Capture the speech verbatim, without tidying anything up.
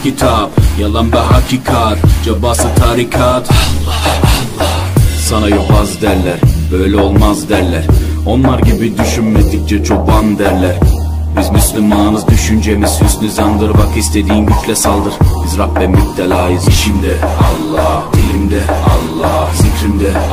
Kitap, yalan ve hakikat, cabası tarikat. Allah Allah. Sana yobaz derler, böyle olmaz derler. Onlar gibi düşünmedikçe çoban derler. Biz Müslümanız, düşüncemiz hüsnü zandır. Bak istediğin güçle saldır. Biz Rabbe müptelayız. İşimde Allah, dilimde Allah, zikrimde